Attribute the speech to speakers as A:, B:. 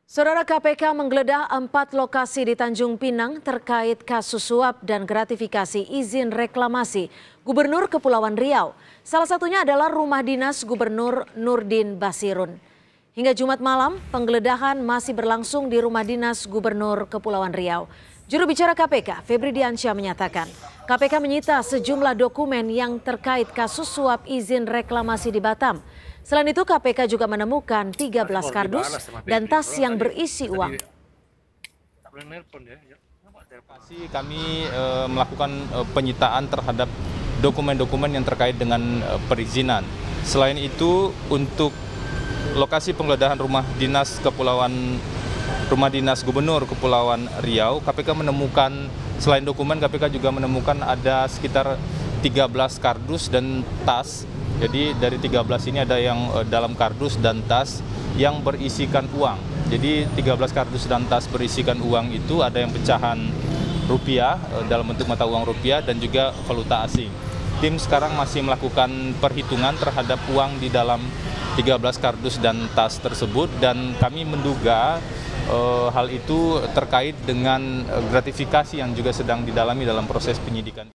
A: Saudara KPK menggeledah 4 lokasi di Tanjung Pinang terkait kasus suap dan gratifikasi izin reklamasi Gubernur Kepulauan Riau. Salah satunya adalah rumah dinas Gubernur Nurdin Basirun. Hingga Jumat malam, penggeledahan masih berlangsung di rumah dinas Gubernur Kepulauan Riau. Juru bicara KPK, Febri Diansyah menyatakan, KPK menyita sejumlah dokumen yang terkait kasus suap izin reklamasi di Batam. Selain itu, KPK juga menemukan 13 kardus dan tas yang berisi uang.
B: Kami melakukan penyitaan terhadap dokumen-dokumen yang terkait dengan perizinan. Selain itu, untuk lokasi penggeledahan rumah dinas Gubernur Kepulauan Riau, KPK menemukan selain dokumen, KPK juga menemukan ada sekitar 13 kardus dan tas. Jadi dari 13 ini ada yang dalam kardus dan tas yang berisikan uang. Jadi 13 kardus dan tas berisikan uang itu ada yang pecahan rupiah dalam bentuk mata uang rupiah dan juga valuta asing. Tim sekarang masih melakukan perhitungan terhadap uang di dalam 13 kardus dan tas tersebut dan kami menduga hal itu terkait dengan gratifikasi yang juga sedang didalami dalam proses penyidikan.